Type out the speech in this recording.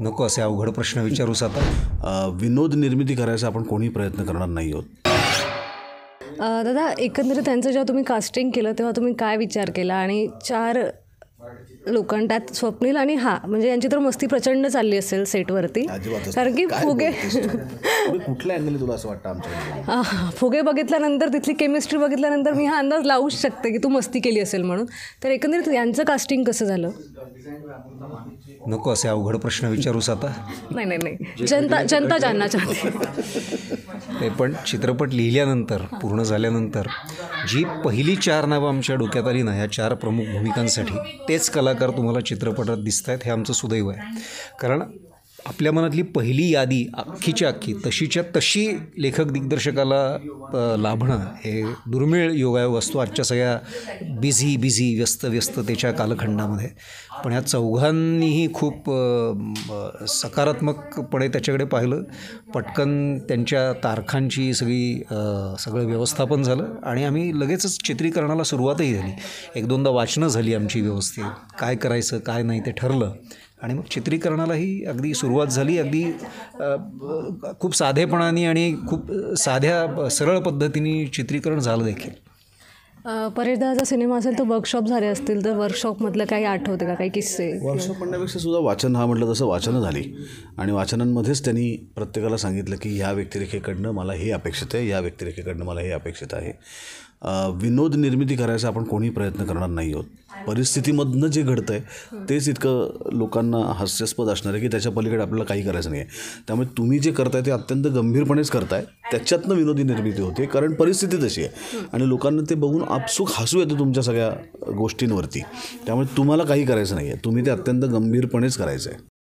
नको असे अवघड प्रश्न विचारूस आता. विनोद निर्मिती करायचा आपण कोणी प्रयत्न करणार नाही आहोत. दादा, एकंदरीत त्यांचं जेव्हा तुम्ही कास्टिंग केलं तेव्हा तुम्ही काय विचार केला? आणि 4 लोकांना त्यात स्वप्नील आणि म्हणजे यांची तर मस्ती प्रचंड चालली असेल सेटवरती, कारण की फुगे कुठल्या अँगलने तुला असं वाटतं आमच्या फुगे बघितल्यानंतर, तिथली केमिस्ट्री बघितल्यानंतर मी हा अंदाज लावूच शकते की तू मस्ती केली असेल म्हणून. तर एकंदरीत यांचं कास्टिंग कसं झालं? नको असे अवघड प्रश्न विचारूस आता. नाही, जनता जानना चाहते. पण चित्रपट लिहिल्यानंतर, पूर्ण झाल्यानंतर जी पहिली 4 नावं आमच्या डोक्यात आली ना, ह्या 4 प्रमुख भूमिकांसाठी, तेच कलाकार तुम्हाला चित्रपटात दिसत आहेत. हे आमचं सुदैव आहे. कारण आपल्या मनातली पहिली यादी अख्खीच्या अख्खी तशीच्या तशी लेखक दिग्दर्शकाला लाभणं हे दुर्मिळ योगायोग असतो आजच्या सगळ्या बिझी व्यस्ततेच्या कालखंडामध्ये. पण ह्या चौघांनीही खूप सकारात्मकपणे त्याच्याकडे पाहिलं. पटकन त्यांच्या तारखांची सगळं व्यवस्थापन झालं आणि आम्ही लगेचच चित्रीकरणाला सुरुवातही झाली. 1-2दा वाचनं झाली आमची व्यवस्थित, काय करायचं काय नाही ते ठरलं आणि मग चित्रीकरणालाही अगदी सुरुवात झाली. अगदी खूप साधेपणाने आणि खूप साध्या सरळ पद्धतीने चित्रीकरण झालं देखील. परेशदाचा सिनेमा असेल तर वर्कशॉप झाले असतील, तर वर्कशॉपमधलं काही आठवते का, काही किस्से? वर्कशॉप म्हणण्यापेक्षा सुद्धा वाचन हा म्हटलं तसं वाचनं झाली आणि वाचनांमध्येच त्यांनी प्रत्येकाला सांगितलं की ह्या व्यक्तिरेखेकडनं मला हे अपेक्षित आहे, या व्यक्तिरेखेकडनं मला हे अपेक्षित आहे. विनोद निर्मिती करायचा आपण कोणी प्रयत्न करणार नाही आहोत. परिस्थितीमधनं जे घडतं आहे तेच इतकं लोकांना हास्यास्पद असणार आहे की त्याच्या पलीकडे आपल्याला काही करायचं नाही आहे. त्यामुळे तुम्ही जे करताय ते अत्यंत गंभीरपणेच करताय. त्याच्यातनं विनोदी निर्मिती होते कारण परिस्थिती तशी आहे आणि लोकांना ते बघून आपसूक हसू येतं तुमच्या सगळ्या गोष्टींवरती. त्यामुळे तुम्हाला काही करायचं नाही आहे, तुम्ही ते अत्यंत गंभीरपणेच करायचं आहे.